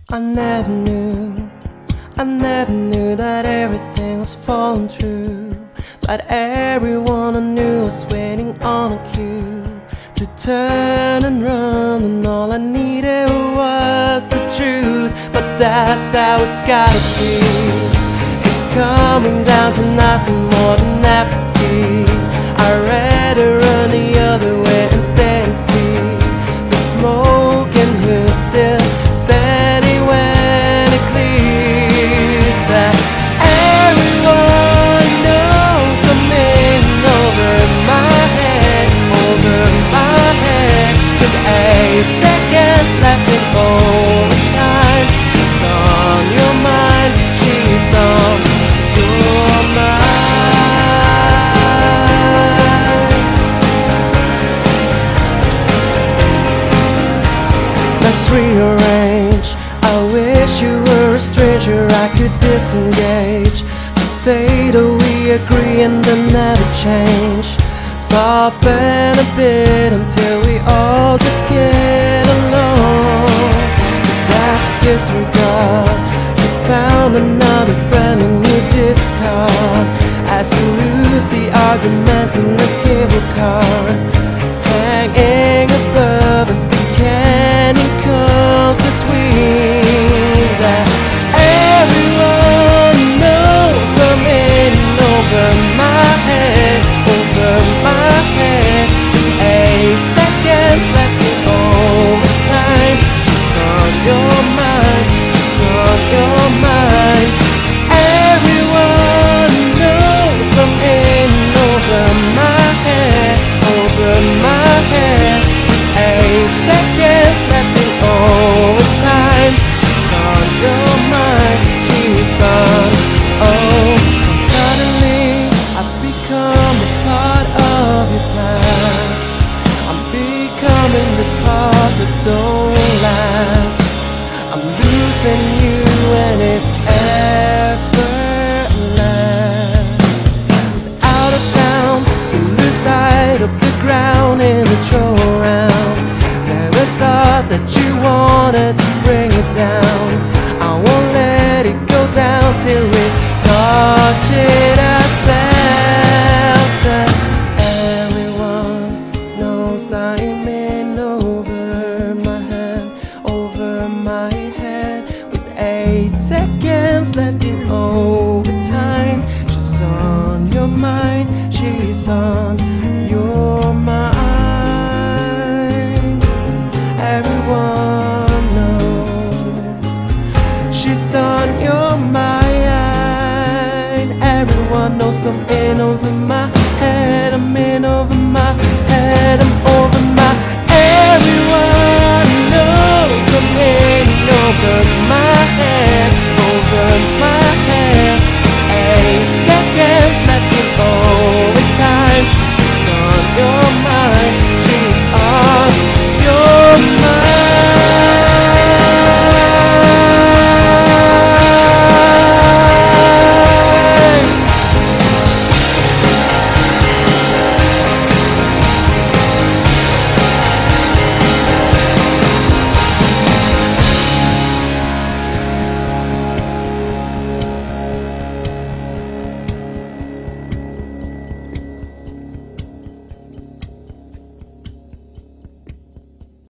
I never knew that everything was falling through, that everyone I knew was waiting on a cue to turn and run, and all I needed was the truth. But that's how it's gotta be. It's coming down to nothing more than apathy. I'd rather run the other way and stay and see the smoke, and who's still standing when it clears. That everyone knows I'm in over my head, with 8 seconds left in overtime. She's on your mind, she's on your mind. Let's rearrange. I wish you were a stranger I could disengage, to say that we agree and then never change. Soften a bit until we all just get along. But that's disregard. You found another friend and you discard, as you lose the argument in the cable car. Hanging above us, the candy comes between. That everyone knows I'm in over my head, with 8 seconds left in overtime. She's on your mind, she's on your mind. Everyone knows I'm in over my head, with 8 seconds left in overtime. She's on your mind, she's on. Oh, suddenly I've become a part of your past. I'm becoming the part that don't last. I'm losing you and it's effortless. Without a sound, you lose sight of the ground in the throw around. Never thought that you wanted to bring it down. I won't let it go down till we touch it ourselves. And everyone knows I'm in over my head, with 8 seconds left in overtime. She's on your mind, she's on your mind. Everyone knows she's on your mind. Everyone knows I'm in over my head.